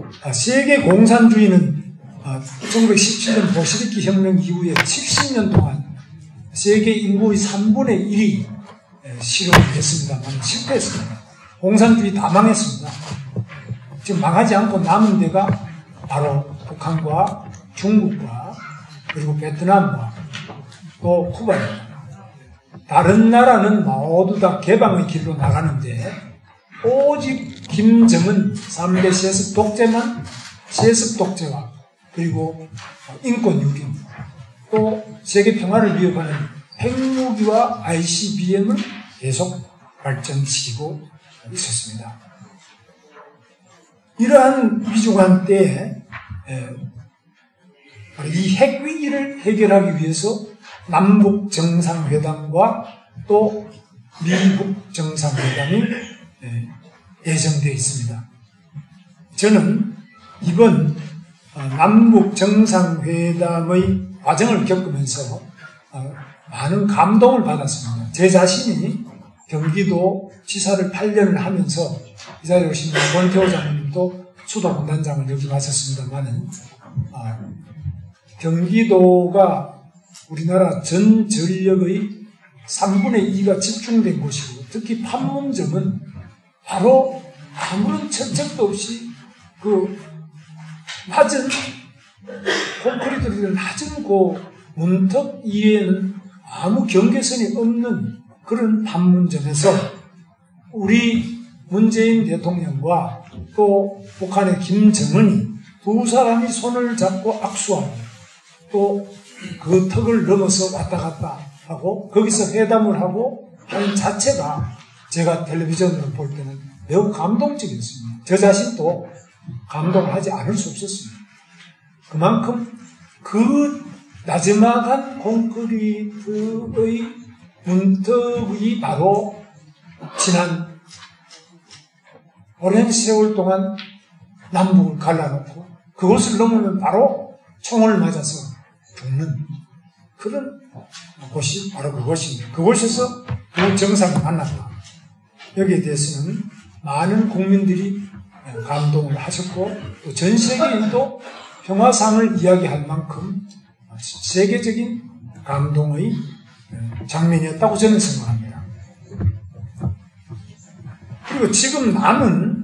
세계 공산주의는 1917년 볼셰비키 혁명 이후에 70년 동안 세계 인구의 3분의 1이 실현됐습니다만 실패했습니다. 공산주의 다 망했습니다. 지금 망하지 않고 남은 데가 바로 북한과 중국과 그리고 베트남과 또 쿠바입니다. 다른 나라는 모두 다 개방의 길로 나가는데 오직 김정은 3대 세습 독재만 세습 독재와 그리고 인권 유린 또 세계 평화를 위협하는 핵무기와 ICBM을 계속 발전시키고 있었습니다. 이러한 위중한 때에 이 핵위기를 해결하기 위해서 남북 정상회담과 또 미국 정상회담이 예정되어 있습니다. 저는 이번 남북 정상회담의 과정을 겪으면서 많은 감동을 받았습니다. 제 자신이 경기도 지사를 8년을 하면서 이 자리에 오신 권태호 장님도 수도공단장을 역임하셨습니다만은 경기도가 우리나라 전 전력의 3분의 2가 집중된 곳이고 특히 판문점은 바로 아무런 천적도 없이 그 낮은 콘크리트를 낮은 그 문턱 이외에는 아무 경계선이 없는 그런 판문점에서 우리 문재인 대통령과 또 북한의 김정은이 두 사람이 손을 잡고 악수하고 또 그 턱을 넘어서 왔다 갔다 하고 거기서 회담을 하고 하는 자체가 제가 텔레비전으로 볼 때는 매우 감동적이었습니다. 저 자신도 감동을 하지 않을 수 없었습니다. 그만큼 그 나지막한 콘크리트의 문턱이 바로 지난 오랜 세월 동안 남북을 갈라놓고 그것을 넘으면 바로 총을 맞아서 죽는 그런 곳이 바로 그것입니다. 그곳에서 그 정상을 만났다. 여기에 대해서는 많은 국민들이 감동을 하셨고 또 전 세계인도 평화상을 이야기할 만큼 세계적인 감동의 장면이었다고 저는 생각합니다. 그리고 지금 남은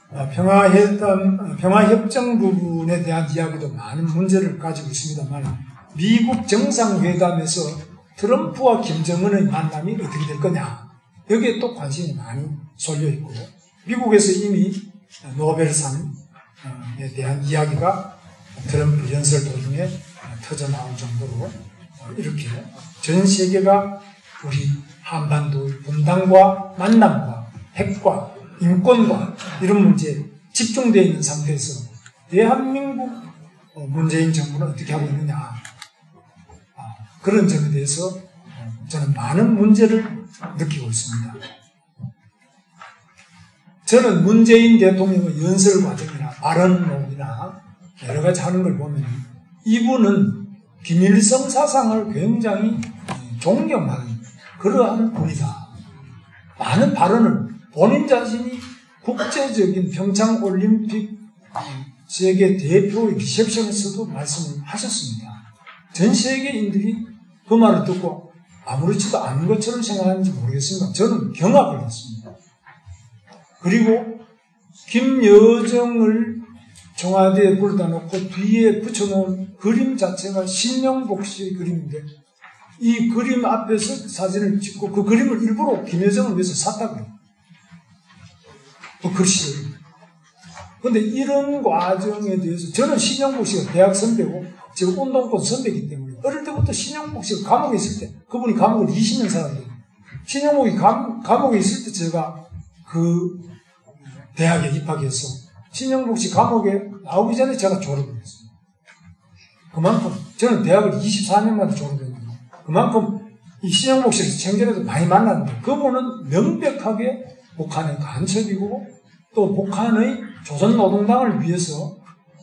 평화협정 부분에 대한 이야기도 많은 문제를 가지고 있습니다만 미국 정상회담에서 트럼프와 김정은의 만남이 어떻게 될 거냐 여기에 또 관심이 많이 쏠려 있고 미국에서 이미 노벨상에 대한 이야기가 트럼프 연설 도중에 터져나올 정도로 이렇게 전 세계가 우리 한반도의 분단과 만남과 핵과 인권과 이런 문제에 집중되어 있는 상태에서 대한민국 문재인 정부는 어떻게 하고 있느냐 그런 점에 대해서 저는 많은 문제를 느끼고 있습니다. 저는 문재인 대통령의 연설 과정이나 발언이나 여러 가지 하는 걸 보면 이분은 김일성 사상을 굉장히 존경하는 그러한 분이다. 많은 발언을 본인 자신이 국제적인 평창올림픽 세계 대표의 리셉션에서도 말씀을 하셨습니다. 전 세계인들이 그 말을 듣고 아무렇지도 않은 것처럼 생각하는지 모르겠습니다. 저는 경악을 했습니다. 그리고 김여정을 청와대에 불러다 놓고 뒤에 붙여놓은 그림 자체가 신영복 씨의 그림인데 이 그림 앞에서 사진을 찍고 그 그림을 일부러 김여정을 위해서 샀다고요. 그 글씨를. 그런데 이런 과정에 대해서 저는 신영복 씨가 대학 선배고 지금 운동권 선배이기 때문에 어릴 때부터 신영복 씨가 감옥에 있을 때 그분이 감옥을 20년 살았거든요. 신영복이 감옥에 있을 때 제가 그 대학에 입학해서 신영복 씨 감옥에 나오기 전에 제가 졸업을 했습니다. 그만큼 저는 대학을 24년 만에 졸업했는데 그만큼 이 신영복 씨를 청년에도 많이 만났는데 그분은 명백하게 북한의 간첩이고 또 북한의 조선노동당을 위해서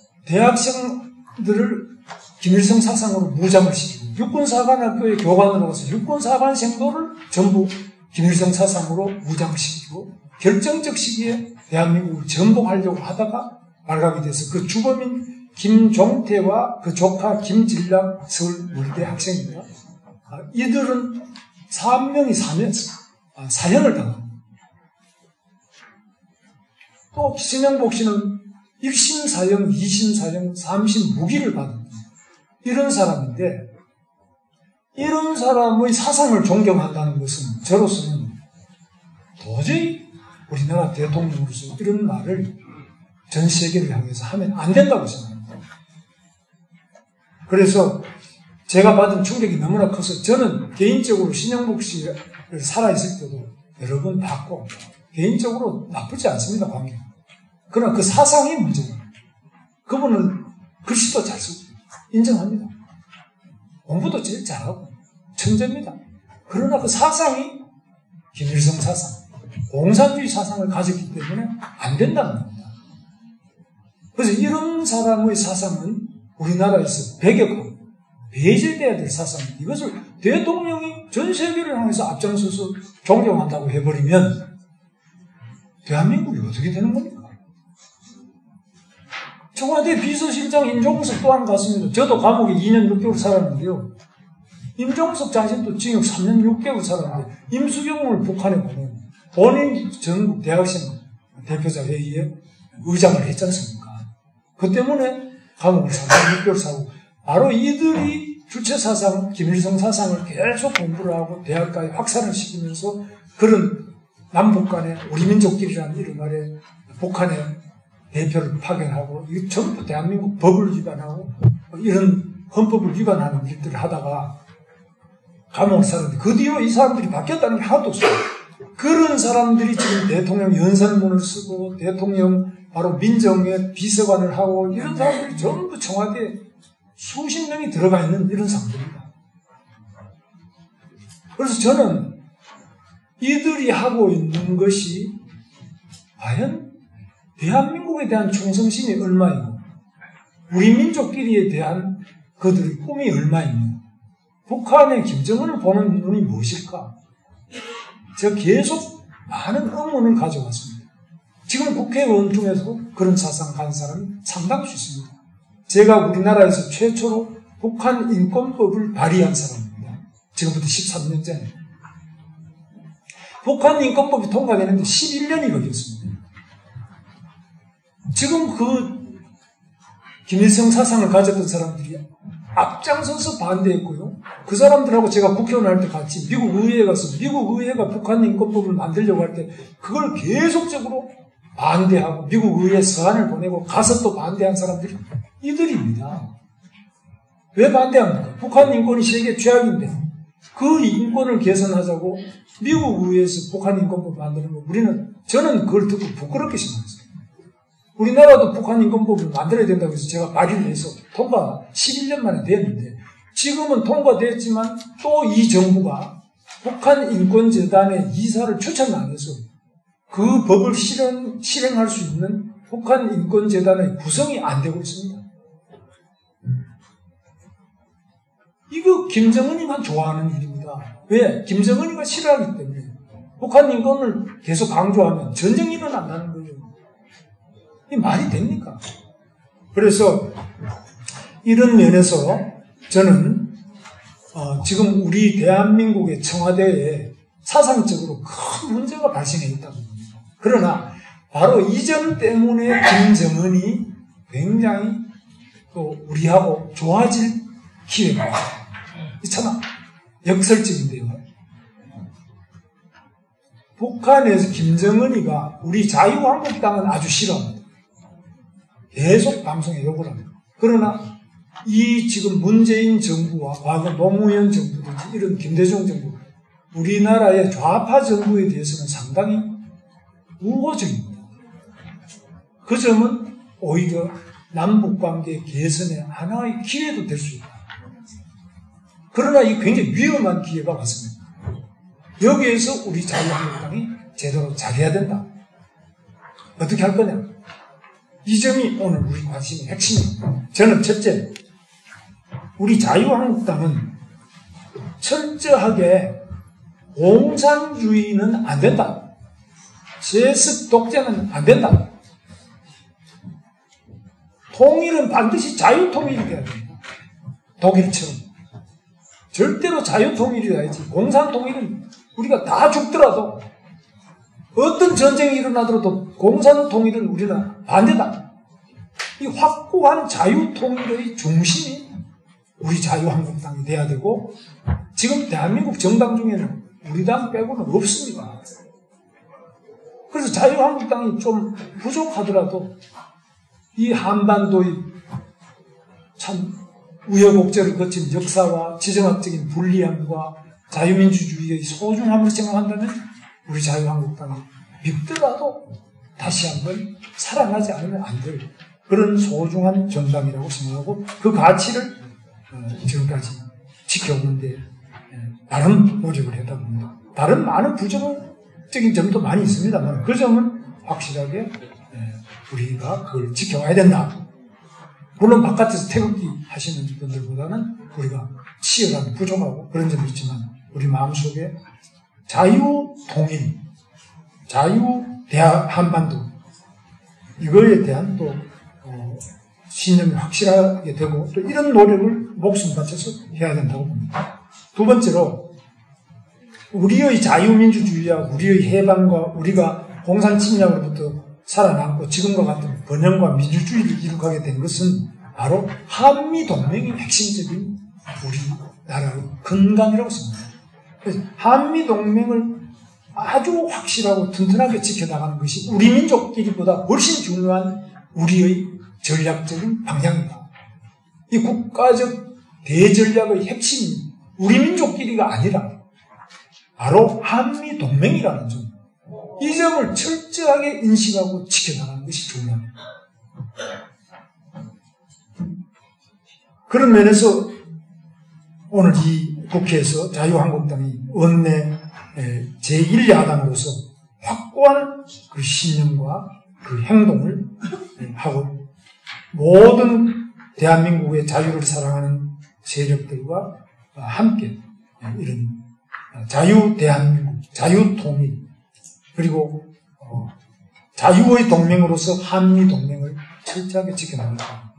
대학생들을 김일성 사상으로 무장을 시키고 육군사관학교에 교관으로 가서 육군사관생도를 전부 김일성 사상으로 무장시키고 결정적 시기에 대한민국을 전복하려고 하다가 발각이 돼서 그 주범인 김종태와 그 조카 김진랑 서울물대 학생입니다. 이들은 3명이 사형을 당합니다. 또 신영복 씨는 1심 사형, 2심 사형, 3심 무기를 받은 이런 사람인데, 이런 사람의 사상을 존경한다는 것은 저로서는 도저히 우리나라 대통령으로서 이런 말을 전 세계를 향해서 하면 안 된다고 생각합니다. 그래서 제가 받은 충격이 너무나 커서 저는 개인적으로 신영복 씨를 살아있을 때도 여러 번 봤고 개인적으로 나쁘지 않습니다. 관계. 그러나 그 사상이 문제입니다. 그분은 글씨도 잘 쓰고 인정합니다. 공부도 제일 잘하고 천재입니다. 그러나 그 사상이 김일성 사상, 공산주의 사상을 가졌기 때문에 안 된다는 겁니다. 그래서 이런 사람의 사상은 우리나라에서 배격하고 배제돼야 될 사상입니다. 이것을 대통령이 전 세계를 향해서 앞장서서 존경한다고 해버리면 대한민국이 어떻게 되는 겁니까? 청와대 비서실장 임종석 또한 갔습니다. 저도 감옥에 2년 6개월 살았는데요. 임종석 자신도 징역 3년 6개월 살았는데 임수경을 북한에 보내고 본인 전국 대학생 대표자 회의에 의장을 했지 않습니까? 그 때문에 감옥을 3년 6개월 사고 바로 이들이 주체사상, 김일성 사상을 계속 공부를 하고 대학까지 확산을 시키면서 그런 남북 간의 우리 민족끼리라는 이름 아래 북한의 대표를 파견하고 이거 전부 대한민국 법을 위반하고 이런 헌법을 위반하는 일들을 하다가 감옥을 살았는데 그 뒤로 이 사람들이 바뀌었다는 게 하나도 없어요. 그런 사람들이 지금 대통령 연설문을 쓰고 대통령 바로 민정의 비서관을 하고 이런 사람들이 전부 청와대에 수십 명이 들어가 있는 이런 상태입니다. 그래서 저는 이들이 하고 있는 것이 과연 대한민국에 대한 충성심이 얼마이고 우리 민족끼리에 대한 그들의 꿈이 얼마이며 북한의 김정은을 보는 눈이 무엇일까? 제가 계속 많은 의문을 가져왔습니다. 지금 국회의원 중에서 그런 사상 가진 사람이 상당히 있습니다. 제가 우리나라에서 최초로 북한 인권법을 발의한 사람입니다. 지금부터 13년 전에. 북한 인권법이 통과되는데 11년이 걸렸습니다. 지금 그 김일성 사상을 가졌던 사람들이 앞장서서 반대했고요. 그 사람들하고 제가 국회의원 할 때 같이 미국 의회에 가서 미국 의회가 북한 인권법을 만들려고 할 때 그걸 계속적으로 반대하고 미국 의회 서한을 보내고 가서 또 반대한 사람들이 이들입니다. 왜 반대합니까? 북한 인권이 세계 최악인데 그 인권을 개선하자고 미국 의회에서 북한 인권법 만드는 거 저는 그걸 듣고 부끄럽게 생각했어요. 우리나라도 북한 인권법을 만들어야 된다고 해서 제가 발의를 해서 통과 11년 만에 됐는데 지금은 통과됐지만 또 이 정부가 북한 인권재단의 이사를 추천 안 해서 그 법을 실행할 수 있는 북한 인권재단의 구성이 안 되고 있습니다. 이거 김정은이만 좋아하는 일입니다. 왜? 김정은이가 싫어하기 때문에 북한 인권을 계속 강조하면 전쟁이 일어난다는 거예요. 이 말이 됩니까? 그래서 이런 면에서 저는 지금 우리 대한민국의 청와대에 사상적으로 큰 문제가 발생해 있다고 봅니다. 그러나 바로 이 점 때문에 김정은이 굉장히 또 우리하고 좋아질 기회가 참 역설적인데요. 북한에서 김정은이가 우리 자유한국당은 아주 싫어합니다. 계속 방송에 욕을 합니다. 그러나 이 지금 문재인 정부와 과거 노무현 정부든지 이런 김대중 정부, 우리나라의 좌파 정부에 대해서는 상당히 우호적입니다. 그 점은 오히려 남북관계 개선의 하나의 기회도 될 수 있다. 그러나 이 굉장히 위험한 기회가 왔습니다. 여기에서 우리 자유한국당이 제대로 잘해야 된다. 어떻게 할 거냐? 이 점이 오늘 우리 관심의 핵심입니다. 저는 첫째, 우리 자유한국당은 철저하게 공산주의는 안 된다. 세습 독재는 안 된다. 통일은 반드시 자유통일이 돼야 됩니다. 독일처럼. 절대로 자유통일이어야지. 공산통일은 우리가 다 죽더라도 어떤 전쟁이 일어나더라도 공산통일은 우리는 반대다. 이 확고한 자유통일의 중심이 우리 자유한국당이 돼야 되고 지금 대한민국 정당 중에는 우리 당 빼고는 없습니다. 그래서 자유한국당이 좀 부족하더라도 이 한반도의 참 우여곡절을 거친 역사와 지정학적인 불리함과 자유민주주의의 소중함을 생각한다면 우리 자유한국당이 믿더라도 다시 한번 살아나지 않으면 안 될 그런 소중한 정당이라고 생각하고 그 가치를 지금까지 지켜오는데 나름 노력을 했다 봅니다. 다른 많은 부정적인 점도 많이 있습니다만 그 점은 확실하게 우리가 그걸 지켜와야 된다. 물론 바깥에서 태극기 하시는 분들보다는 우리가 치열하게 부족하고 그런 점이 있지만 우리 마음속에 자유통일, 자유대한반도 이거에 대한 또 신념이 확실하게 되고 또 이런 노력을 목숨 바쳐서 해야 된다고 봅니다. 두 번째로 우리의 자유민주주의와 우리의 해방과 우리가 공산 침략으로부터 살아남고 지금과 같은 번영과 민주주의를 이룩하게 된 것은 바로 한미동맹이 핵심적인 우리나라의 근간이라고 생각합니다. 그래서 한미동맹을 아주 확실하고 튼튼하게 지켜나가는 것이 우리 민족끼리보다 훨씬 중요한 우리의 전략적인 방향이다. 이 국가적 대전략의 핵심이 우리 민족끼리가 아니라 바로 한미동맹이라는 점. 이 점을 철저하게 인식하고 지켜나가는 것이 중요합니다. 그런 면에서 오늘 이 국회에서 자유한국당이 원내 제1야당으로서 확고한 그 신념과 그 행동을 하고 모든 대한민국의 자유를 사랑하는 세력들과 함께 이런 자유대한민국, 자유통일 그리고 자유의 동맹으로서 한미동맹을 철저하게 지켜나간다.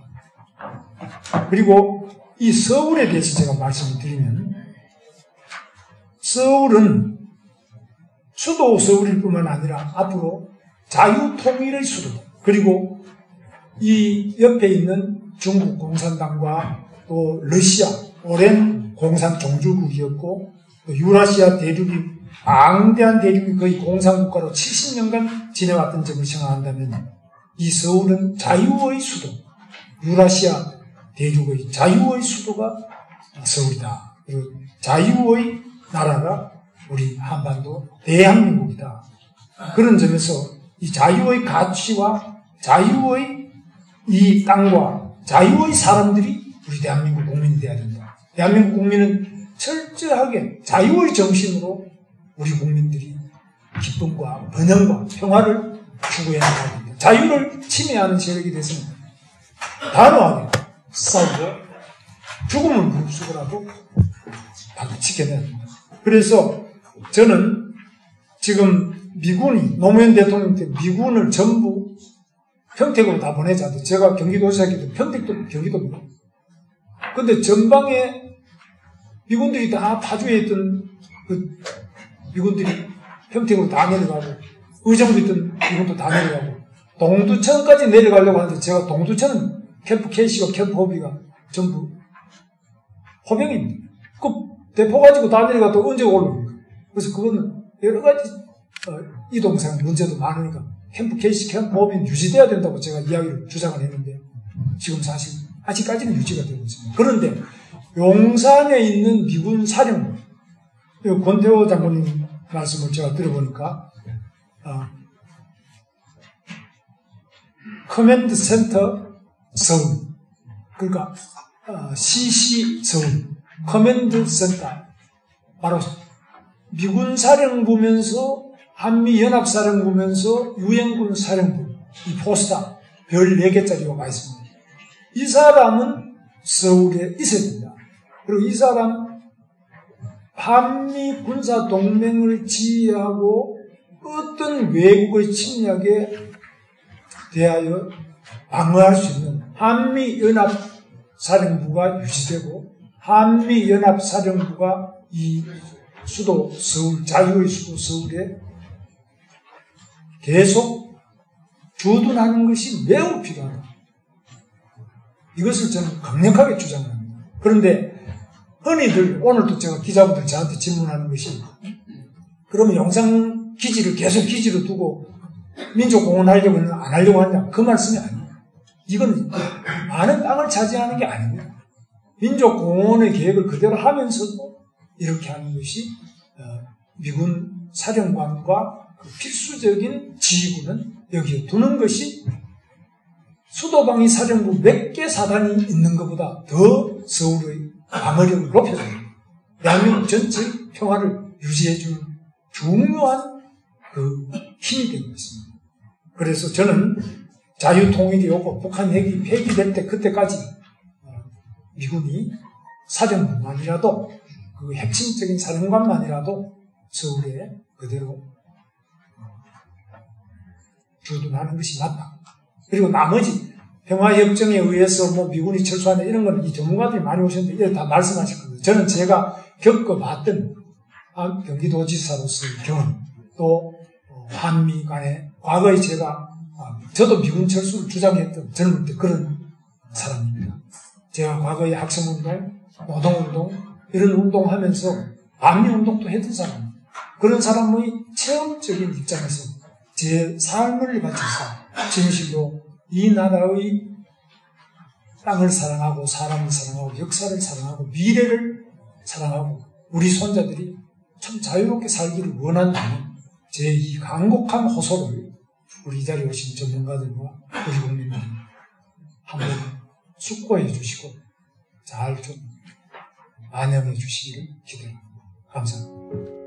그리고 이 서울에 대해서 제가 말씀을 드리면 서울은 수도 서울일 뿐만 아니라 앞으로 자유통일의 수도 그리고 이 옆에 있는 중국 공산당과 또 러시아 오랜 공산 종주국이었고 또 유라시아 대륙이 방대한 대륙이 거의 공산국가로 70년간 지내왔던 점을 생각한다면 이 서울은 자유의 수도 유라시아 대륙의 자유의 수도가 서울이다. 그리고 자유의 나라가 우리 한반도 대한민국이다. 그런 점에서 이 자유의 가치와 자유의 이 땅과 자유의 사람들이 우리 대한민국 국민이 돼야 된다. 대한민국 국민은 철저하게 자유의 정신으로 우리 국민들이 기쁨과 번영과 평화를 추구해야 합니다. 자유를 침해하는 세력이 됐으면 단호하게 싸우고 죽음을 무릅쓰고라도 지켜내야 됩니다. 그래서 저는 지금 미군이 노무현 대통령 때 미군을 전부 평택으로 다 보내자. 제가 경기도지사이기 때문에 평택도 경기도입니다. 그런데 전방에 미군들이 다 파주에 있던 그 미군들이 평택으로 다 내려가고 의정부에 있던 미군도 다 내려가고 동두천까지 내려가려고 하는데 제가 동두천은 캠프 K씨와 캠프 호비가 전부 호병입니다. 그 대포 가지고 다 내려가도 언제 올라옵니까? 그래서 그거는 여러 가지 이동상 문제도 많으니까 캠프 K씨, 캠프 호비는 유지돼야 된다고 제가 이야기를 주장을 했는데 지금 사실 아직까지는 유지가 되고 있습니다. 그런데 용산에 있는 미군 사령부 권태호 장군님 말씀을 제가 들어보니까 커맨드 센터 서울 그러니까 CC 서울 커맨드 센터 바로 미군 사령부면서 한미연합사령부면서 유엔군 사령부 이 포스타 별 4개짜리가 와 있습니다. 이 사람은 서울에 있어야 됩니다. 그리고 이 사람 한미 군사 동맹을 지휘하고 어떤 외국의 침략에 대하여 방어할 수 있는 한미연합사령부가 유지되고 한미연합사령부가 이 수도 서울, 자유의 수도 서울에 계속 주둔하는 것이 매우 필요하다. 이것을 저는 강력하게 주장합니다. 그런데 흔히들 오늘도 제가 기자분들 저한테 질문하는 것이 그러면 용산 기지를 계속 기지로 두고 민족공헌 하려고 하냐 안 하려고 하냐 그 말씀이 아니에요. 이건 많은 땅을 차지하는 게 아닙니다. 민족공헌의 계획을 그대로 하면서도 이렇게 하는 것이 미군 사령관과 그 필수적인 지휘군은 여기에 두는 것이 수도방위 사령부 몇 개 사단이 있는 것보다 더 서울의 방어력을 높여줍니다. 대한민국 전체의 평화를 유지해주는 중요한 그 힘이 되고 있습니다. 그래서 저는 자유통일이 오고 북한 핵이 폐기될 때 그때까지 미군이 사령부만이라도 그 핵심적인 사령관만이라도 서울에 그대로 주둔하는 것이 맞다. 그리고 나머지 평화협정에 의해서 뭐 미군이 철수하는 이런 건 이 전문가들이 많이 오셨는데 이런 다 말씀하실 겁니다. 저는 제가 겪어봤던 경기도지사로서의 경험 또 한미 간에 과거에 저도 미군 철수를 주장했던 젊을 때 그런 사람입니다. 제가 과거에 학생운동, 노동운동 이런 운동하면서 반미운동도 했던 사람입니다. 그런 사람의 체험적인 입장에서 제 삶을 바쳐서 진실로 이 나라의 땅을 사랑하고 사람을 사랑하고 역사를 사랑하고 미래를 사랑하고 우리 손자들이 참 자유롭게 살기를 원한다면 제 이 간곡한 호소를 우리 이 자리에 오신 전문가들과 우리 국민들이 한번 숙고해 주시고 잘 좀 반영해 주시기를 기대합니다. 감사합니다.